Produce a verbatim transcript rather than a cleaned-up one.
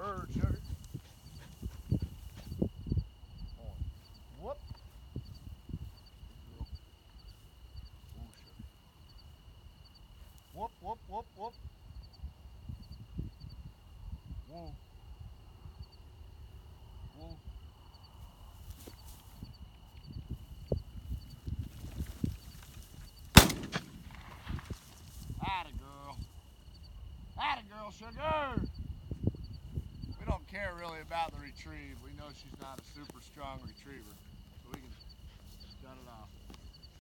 Her, sugar. On. Whoop. Good girl. Whoa, sugar. Whoop, whoop, whoop, whoop. Whoa. Whoa. Atta girl. Atta girl, sugar. We don't care really about the retrieve. We know she's not a super strong retriever, so we can shut it off.